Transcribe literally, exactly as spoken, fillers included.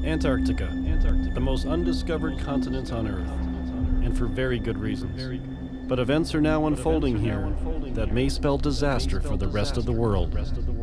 Antarctica, the most undiscovered continent on Earth, and for very good reasons. But events are now unfolding here that may spell disaster for the rest of the world.